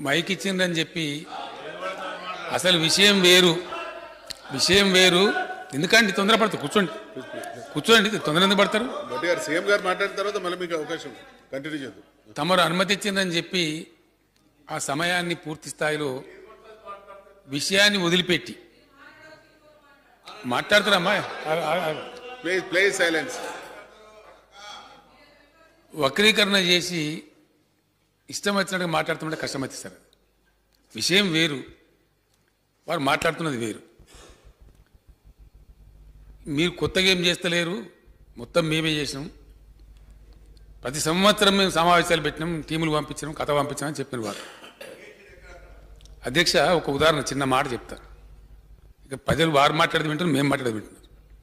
Mic ఇచ్చిండ్రని చెప్పి అసలు విషయం వేరు ఎందుకంటే తొందరపడతారు కూర్చోండి తొందర ఎందుకు పడతారు సీఎం గారు మాట్లాడిన తర్వాత మళ్ళీ మీకు అవకాశం కంటిన్యూ చేద్దాం తమరు అనుమతి ఇచ్చిందని చెప్పి ఆ సమయాన్ని పూర్తి స్థాయిలో విషయాన్ని వదిలిపెట్టి మాట్లాడతారమ్మా ప్లీజ్ సైలెన్స్ వక్రీకరణ చేసి ఇష్టం వచ్చినట్టుగా మాట్లాడుతుంటే కష్టం వచ్చేస్తారు విషయం వేరు వారు మాట్లాడుతున్నది వేరు మీరు కొత్తగా ఏం చేస్తలేరు మొత్తం మేమే చేసినాం ప్రతి సంవత్సరం మేము సమావేశాలు పెట్టినాం టీములు పంపించినాం కథ పంపించామని చెప్పిన వారు అధ్యక్ష ఒక ఉదాహరణ చిన్న మాట చెప్తారు ఇక ప్రజలు వారు మాట్లాడేది వింటారు మేము మాట్లాడేది వింటున్నారు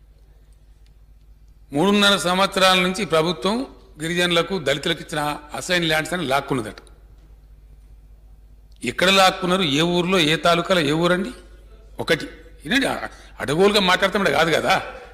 3.5 సంవత్సరాల నుంచి ప్రభుత్వం గిరిజనులకు దళితులకు ఇచ్చిన అసైన్ ల్యాండ్స్ అని లాక్కున్నదట ఎక్కడ లాక్కున్నారు ఏ ఊర్లో ఏ తాలూకాలో ఏ ఊరండి ఒకటి వినండి అడగోలుగా మాట్లాడతాం కాదు కదా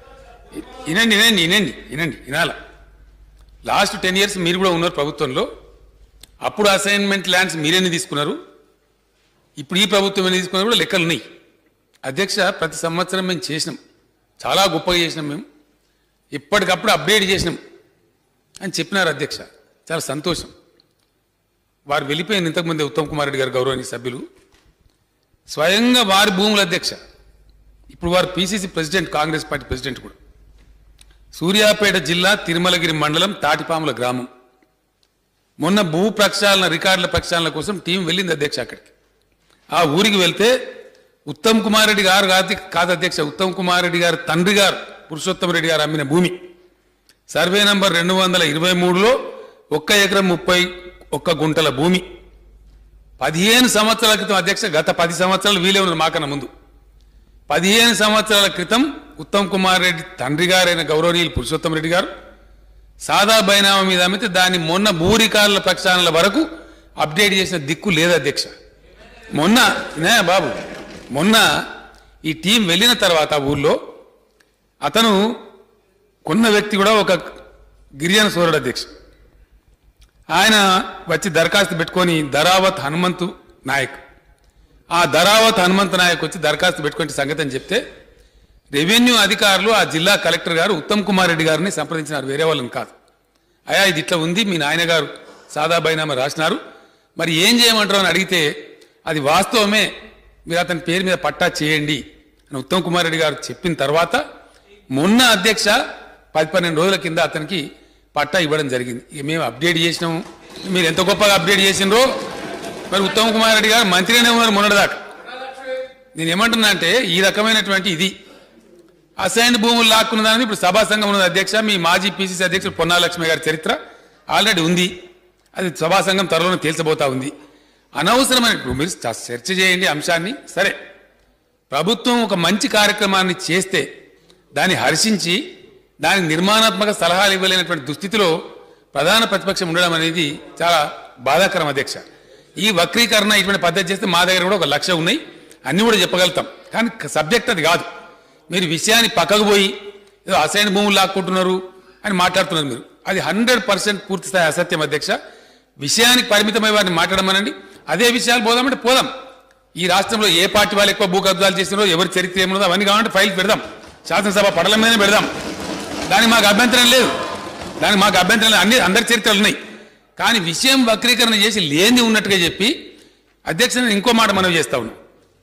వినాల లాస్ట్ 10 years మీరు కూడా ఉన్నారు ప్రభుత్వంలో అప్పుడు అసైన్మెంట్ ల్యాండ్స్ మీరెన్ని తీసుకున్నారు ఇప్పుడు ఈ ప్రభుత్వం ఎన్ని తీసుకున్నారు కూడా లెక్కలు ఉన్నాయి అధ్యక్ష ప్రతి సంవత్సరం మేము చేసినాం చాలా గొప్పగా చేసినాం మేము ఎప్పటికప్పుడు అప్డేట్ చేసినాం అని చెప్పినారు అధ్యక్ష చాలా సంతోషం వారు వెళ్ళిపోయిన ఇంతకుముందే ఉత్తమ్ కుమార్ రెడ్డి గారు గౌరవనీయ సభ్యులు స్వయంగా వారి భూముల అధ్యక్ష ఇప్పుడు వారు PCC president Congress party president కూడా సూర్యాపేట జిల్లా తిరుమలగిరి మండలం తాటిపాముల గ్రామం మొన్న భూ ప్రక్షాళన రికార్డుల ప్రక్షాళన కోసం టీం వెళ్ళింది అధ్యక్ష అక్కడికి ఆ ఊరికి వెళ్తే ఉత్తమ్ కుమార్ రెడ్డి గారు కాదు అధ్యక్ష ఉత్తమ్ కుమార్ రెడ్డి గారు తండ్రి గారు పురుషోత్తమ రెడ్డి గారు అమ్మిన భూమి సర్వే నంబర్ 223లో 1 ఎకరం 31 గుంటల భూమి 15 సంవత్సరాల క్రితం అధ్యక్ష గత 10 సంవత్సరాలు వీలే ఉన్నారు మాకన్నా ముందు 15 సంవత్సరాల క్రితం ఉత్తమ్ కుమార్ రెడ్డి తండ్రి గారైన గౌరవనీయులు పురుషోత్తమ రెడ్డి గారు సాదా బైనామా మీద అమ్మితే దాన్ని మొన్న భూరికారుల ప్రక్షాళనల వరకు అప్డేట్ చేసిన దిక్కు లేదు అధ్యక్ష మొన్న ఈ టీం వెళ్ళిన తర్వాత ఊళ్ళో అతను కొన్న వ్యక్తి కూడా ఒక గిరిజన సోదరుడు అధ్యక్ష ఆయన వచ్చి దరఖాస్తు పెట్టుకొని ధరావత్ హనుమంతు నాయక్ ఆ ధరావత్ హనుమంతు నాయక్ వచ్చి దరఖాస్తు పెట్టుకునే సంగతి అని చెప్తే రెవెన్యూ అధికారులు ఆ జిల్లా కలెక్టర్ గారు ఉత్తమ్ కుమార్ రెడ్డి గారిని సంప్రదించినారు వేరే వాళ్ళని కాదు అయ్యా ఇది ఇట్లా ఉంది మీ నాయన గారు సాదా బైనామా రాసినారు మరి ఏం చేయమంటారు అని అడిగితే అది వాస్తవమే మీరు అతని పేరు మీద పట్టా చేయండి అని ఉత్తమ్ కుమార్ రెడ్డి గారు చెప్పిన తర్వాత మొన్న అధ్యక్ష 10-12 రోజుల కింద అతనికి పట్టా ఇవ్వడం జరిగింది ఇక మేము అప్డేట్ చేసినాము మీరు ఎంత గొప్పగా అప్డేట్ చేసినరో మరి ఉత్తమ్ కుమార్ రెడ్డి గారు మంత్రిగానే ఉన్నారు మొన్నటిదాకా నేను ఏమంటున్నా అంటే ఈ రకమైనటువంటి ఇది అసైన్డ్ భూములు లాక్కున్న దాని ఇప్పుడు సభా సంఘం ఉన్నది అధ్యక్ష మీ మాజీ పిసిసి అధ్యక్షుడు పొన్నాలక్ష్మి గారి చరిత్ర ఆల్రెడీ ఉంది అది సభా సంఘం త్వరలోనే తేల్చబోతా ఉంది అనవసరమైన మీరు చర్చ చేయండి అంశాన్ని సరే ప్రభుత్వం ఒక మంచి కార్యక్రమాన్ని చేస్తే దాన్ని హర్షించి దానికి నిర్మాణాత్మక సలహాలు ఇవ్వలేనటువంటి దుస్థితిలో ప్రధాన ప్రతిపక్షం ఉండడం అనేది చాలా బాధాకరం అధ్యక్ష ఈ వక్రీకరణ ఇటువంటి పద్ధతి చేస్తే మా దగ్గర కూడా 1 లక్ష ఉన్నాయి అన్ని కూడా చెప్పగలుగుతాం కానీ సబ్జెక్ట్ అది కాదు మీరు విషయాన్ని పక్కకు పోయి ఏదో అసైన్ భూములు లాక్కుంటున్నారు అని మాట్లాడుతున్నారు మీరు అది 100% పూర్తి స్థాయి అసత్యం అధ్యక్ష విషయానికి పరిమితమై వారిని మాట్లాడమనండి అదే విషయాలు పోదామంటే పోదాం ఈ రాష్ట్రంలో ఏ పార్టీ వాళ్ళు ఎక్కువ భూ కబ్జాలు చేసినారో ఎవరి చరిత్ర ఏమున్నదో అవన్నీ కావాలంటే ఫైల్ పెడదాం శాసనసభ పడల మీదనే పెడదాం దానికి మాకు అభ్యంతరం లేదు అందరి చరిత్రలు ఉన్నాయి కానీ విషయం వక్రీకరణ చేసి లేని ఉన్నట్టుగా చెప్పి అధ్యక్ష నేను ఇంకో మాట మనవి చేస్తా ఉన్నాను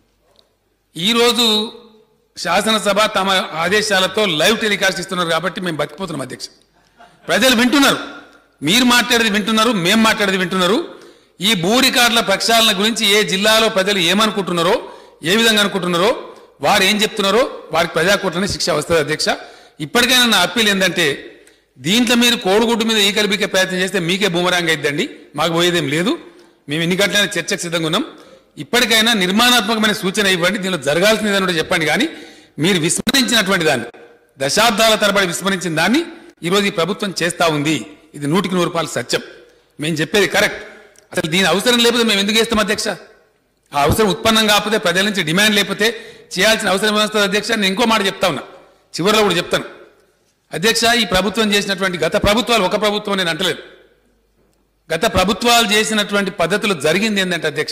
ఈరోజు శాసనసభ తమ ఆదేశాలతో లైవ్ టెలికాస్ట్ ఇస్తున్నారు కాబట్టి మేము బతికిపోతున్నాం అధ్యక్ష ప్రజలు వింటున్నారు మీరు మాట్లాడేది వింటున్నారు మేము మాట్లాడేది వింటున్నారు ఈ భూ రికార్డుల ప్రక్షాళన గురించి ఏ జిల్లాలో ప్రజలు ఏమనుకుంటున్నారో ఏ విధంగా అనుకుంటున్నారో వారు ఏం చెప్తున్నారో వారికి ప్రజాకోర్టులోనే శిక్ష వస్తుంది అధ్యక్ష ఇప్పటికైనా నా అప్పీల్ ఏంటంటే దీంట్లో మీరు కోడిగుడ్డు మీద ఈకలు బీకే ప్రయత్నం చేస్తే మీకే బూమరాంగ్ అయిద్దండి మాకు పోయేదేం లేదు మేము ఎన్ని గంటలైనా చర్చకు సిద్ధంగా ఉన్నాం ఇప్పటికైనా నిర్మాణాత్మకమైన సూచన ఇవ్వండి దీనిలో జరగాల్సిందని కూడా చెప్పండి కానీ మీరు విస్మరించినటువంటి దాన్ని దశాబ్దాల తరబడి విస్మరించిన దాన్ని ఈరోజు ఈ ప్రభుత్వం చేస్తూ ఉంది ఇది 100% సత్యం మేము చెప్పేది కరెక్ట్ అసలు దీని అవసరం లేకపోతే మేము ఎందుకు చేస్తాం అధ్యక్ష ఆ అవసరం ఉత్పన్నం కాకపోతే ప్రజల నుంచి డిమాండ్ లేకపోతే చేయాల్సిన అవసరం ఏమొస్తుంది అధ్యక్ష నేను ఇంకో మాట చెప్తా ఉన్నా చివరిలో కూడా చెప్తాను అధ్యక్ష ఈ ప్రభుత్వం చేసినటువంటి గత ప్రభుత్వాలు ఒక ప్రభుత్వం నేను అంటలేదు గత ప్రభుత్వాలు చేసినటువంటి పద్ధతులు జరిగింది ఏంటంటే అధ్యక్ష,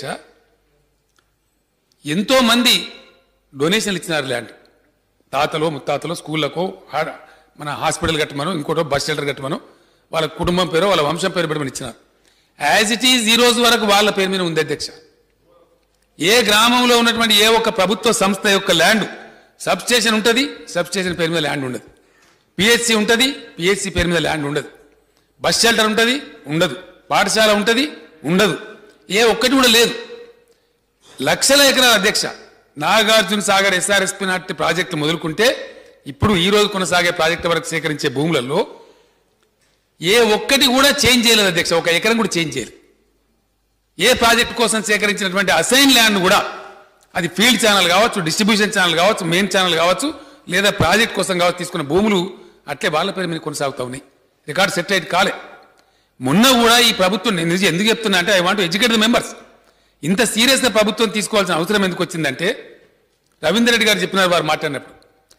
ఎంతో మంది డొనేషన్లు ఇచ్చినారు ల్యాండ్, తాతలో ముత్తాతలో స్కూళ్ళకో మన హాస్పిటల్ కట్టమనో ఇంకోటో బస్ షెల్టర్ కట్టమనో వాళ్ళ కుటుంబం పేరు వాళ్ళ వంశం పేరు పెట్టమని ఇచ్చినారు. యాజ్ ఇట్ ఈజ్ ఈ రోజు వరకు వాళ్ళ పేరు మీద ఉంది అధ్యక్ష. ఏ గ్రామంలో ఉన్నటువంటి ఏ ఒక్క ప్రభుత్వ సంస్థ యొక్క ల్యాండ్ సబ్ స్టేషన్ ఉంటుంది, సబ్ స్టేషన్ పేరు మీద ల్యాండ్ ఉండదు. పిహెచ్సి ఉంటుంది, పిహెచ్సి పేరు మీద ల్యాండ్ ఉండదు. బస్ షెల్టర్ ఉంటుంది, ఉండదు. పాఠశాల ఉంటుంది, ఉండదు. ఏ ఒక్కటి కూడా లేదు. లక్షల ఎకరాల అధ్యక్ష, నాగార్జున సాగర్ ఎస్ఆర్ఎస్పీ నాటి ప్రాజెక్టు మొదలుకుంటే ఇప్పుడు ఈ రోజు కొనసాగే ప్రాజెక్టు వరకు సేకరించే భూములలో ఏ ఒక్కటి కూడా చేంజ్ చేయలేదు అధ్యక్ష. ఒక ఎకరం కూడా చేంజ్ చేయలేదు. ఏ ప్రాజెక్టు కోసం సేకరించినటువంటి అసైన్ ల్యాండ్ కూడా, అది ఫీల్డ్ ఛానల్ కావచ్చు, డిస్ట్రిబ్యూషన్ ఛానల్ కావచ్చు, మెయిన్ ఛానల్ కావచ్చు, లేదా ప్రాజెక్ట్ కోసం కావచ్చు, తీసుకున్న భూములు అట్లే వాళ్ళ పేరు మీద కొనసాగుతూ ఉన్నాయి. రికార్డు సెట్ అయితే కాలే. మొన్న కూడా ఈ ప్రభుత్వం, నేను ఎందుకు చెప్తున్నా అంటే I want to educate the members. ఇంత సీరియస్గా ప్రభుత్వం తీసుకోవాల్సిన అవసరం ఎందుకు వచ్చిందంటే, రవీందర్ రెడ్డి గారు చెప్పినారు వారు మాట్లాడినప్పుడు,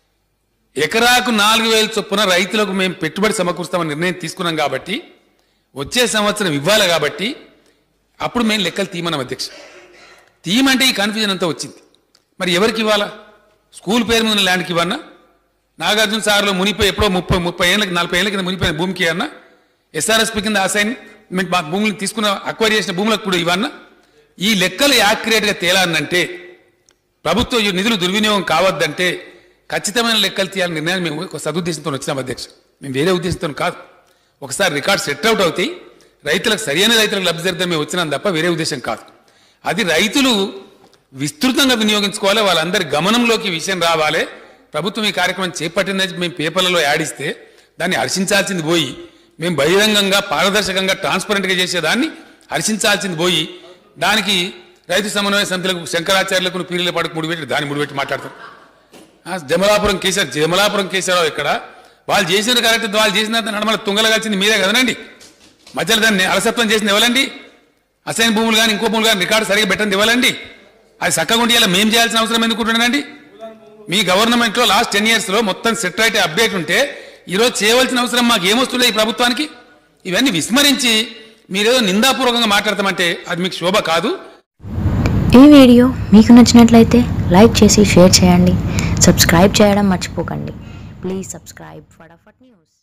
ఎకరాకు 4,000 చొప్పున రైతులకు మేము పెట్టుబడి సమకూరుస్తామని నిర్ణయం తీసుకున్నాం కాబట్టి, వచ్చే సంవత్సరం ఇవ్వాలి కాబట్టి అప్పుడు మేము లెక్కలు తీయమన్నాం అధ్యక్ష. తీయమంటే ఈ కన్ఫ్యూజన్ అంతా వచ్చింది. మరి ఎవరికి ఇవ్వాలా? స్కూల్ పేరు మీద ల్యాండ్కి ఇవ్వన్నా, నాగార్జున సాగర్లో మునిపోయి ఎప్పుడో 30 ఏళ్ళకి 40 ఏళ్ళ కింద మునిపోయిన భూమికి అన్నా, ఎస్ఆర్ఎస్పీ కింద అసైన్మెంట్ భూములు తీసుకున్న అక్వైర్ చేసిన భూములకు కూడా ఇవ్వన్నా. ఈ లెక్కలు యాక్యురేట్గా తేలానంటే, ప్రభుత్వ నిధులు దుర్వినియోగం కావద్దంటే ఖచ్చితమైన లెక్కలు తీయాలని నిర్ణయాన్ని మేము ఒక సదుద్దేశంతో వచ్చినాం అధ్యక్ష. మేము వేరే ఉద్దేశంతో కాదు. ఒకసారి రికార్డ్ సెట్ అవుట్ అవుతాయి, రైతులకు సరైన రైతులకు లబ్ధి జరిగితే మేము వచ్చినాం తప్ప వేరే ఉద్దేశం కాదు. అది రైతులు విస్తృతంగా వినియోగించుకోవాలి, వాళ్ళందరి గమనంలోకి విషయం రావాలి. ప్రభుత్వం ఈ కార్యక్రమం చేపట్టిందని మేము పేపర్లలో యాడిస్తే దాన్ని హర్షించాల్సింది పోయి, మేము బహిరంగంగా పారదర్శకంగా ట్రాన్స్పరెంట్గా చేసేదాన్ని హర్షించాల్సింది పోయి, దానికి రైతు సమన్వయ సమితులకు శంకరాచార్యులకు పీరియల పాటుకు ముడిపెట్టి దాన్ని ముడిపెట్టి మాట్లాడతారు. జమలాపురం కేసీఆర్ ఇక్కడ వాళ్ళు చేసిన కరెక్ట్, వాళ్ళు చేసిన నడమల తుంగలగాల్సింది మీరే కదనండి. మధ్యలో దాన్ని అలసత్వం చేసింది ఇవ్వాలండి. అసైన్ భూములు కానీ ఇంకో భూములు కానీ రికార్డు సరిగ్గా పెట్టండి ఇవ్వాలండి. అది చక్కగా ఉండి ఇలా మేము చేయాల్సిన అవసరం ఎందుకుంటున్నానండి? మీ గవర్నమెంట్లో లాస్ట్ 10 yearsలో మొత్తం సెట్ అయితే అప్డేట్ ఉంటే ఈరోజు చేయవలసిన అవసరం మాకు ఏమొస్తుండే ఈ ప్రభుత్వానికి? ఇవన్నీ విస్మరించి మీరేదో నిందాపూర్వకంగా మాట్లాడతామంటే అది మీకు శోభ కాదు. ఈ వీడియో మీకు నచ్చినట్లయితే లైక్ చేసి షేర్ చేయండి. సబ్స్క్రైబ్ చేయడం మర్చిపోకండి. Please subscribe Fatafat news.